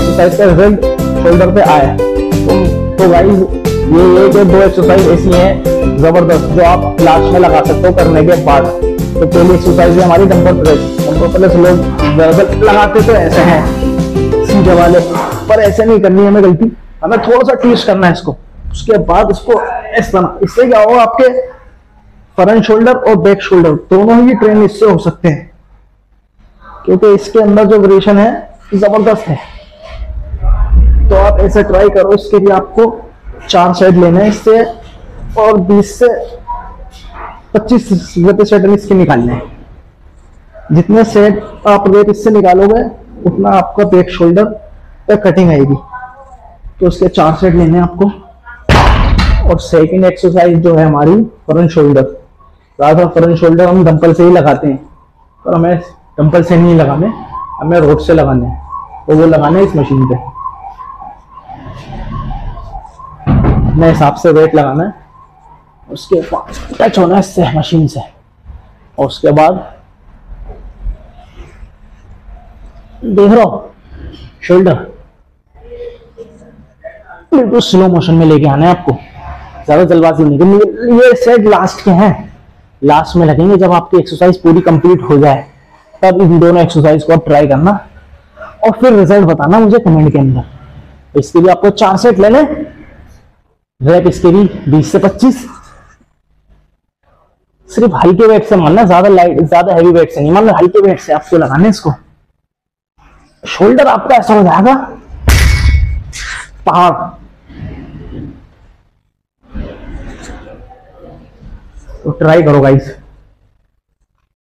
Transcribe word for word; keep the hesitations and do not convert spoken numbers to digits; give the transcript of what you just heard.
Exercise का result shoulder पे आया। तो, तो गाइस ये ये जो दो एक्सरसाइज ऐसी हैं जबरदस्त जो आप क्लास में लगा सकते हो करने के बाद। तो पहली एक्सरसाइज है हमारी डंबल प्रेस। डंबल प्रेस लोग ज्यादा लगाते तो ऐसे हैं सीधे वाले, पर ऐसे नहीं करनी है हमें गलती, हमें थोड़ा सा ट्विस्ट करना है इसको। उसके बाद इसको इस तरह, इससे क्या होगा आपके फ्रंट शोल्डर और बैक शोल्डर दोनों ही ट्रेन इससे हो सकते हैं, क्योंकि इसके अंदर जो वेरिएशन है जबरदस्त है। तो आप ऐसे ट्राई करो। इसके लिए आपको चार सेट लेना है इससे, और बीस से पच्चीस सेट इसके निकालने हैं। जितने सेट आप रेट इससे निकालोगे उतना आपका बैक शोल्डर पे कटिंग आएगी। तो उसके चार सेट लेने हैं आपको। और सेकंड एक्सरसाइज जो है हमारी फ्रंट शोल्डर। ज्यादा फ्रंट शोल्डर हम डंपल से ही लगाते हैं, पर हमें डंपल से नहीं लगाने, हमें रोड से लगाने हैं। तो वो लगाने इस मशीन पे अपने हिसाब से वेट लगाना है, उसके बाद टच होना है इससे मशीन से। और उसके बाद देख रहा हो शोल्डर बिल्कुल स्लो मोशन में लेके आना है आपको, ज्यादा जल्दबाजी नहीं करनी। ये सेट लास्ट के हैं, लास्ट में लगेंगे जब आपकी एक्सरसाइज पूरी कंप्लीट हो जाए, तब इन दोनों एक्सरसाइज को आप ट्राई करना और फिर रिजल्ट बताना मुझे कमेंट के अंदर। इसके लिए आपको चार सेट लेने, रैप इसके भी बीस से पच्चीस। सिर्फ हल्के वेट से मानना, ज्यादा लाइट ज्यादा हैवी वेट से नहीं मानना, हल्के वेट से आपको लगाना है इसको। शोल्डर आपका ऐसा हो जाएगा पहाड़। तो ट्राई करो गाइस।